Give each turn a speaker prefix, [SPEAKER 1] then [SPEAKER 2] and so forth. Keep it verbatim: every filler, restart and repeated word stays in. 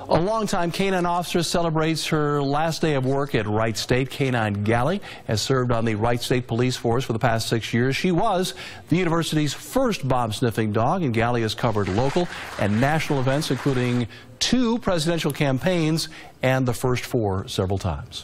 [SPEAKER 1] A longtime canine officer celebrates her last day of work at Wright State. Canine Gally has served on the Wright State Police Force for the past six years. She was the university's first bomb-sniffing dog, and Gally has covered local and national events, including two presidential campaigns and the first four several times.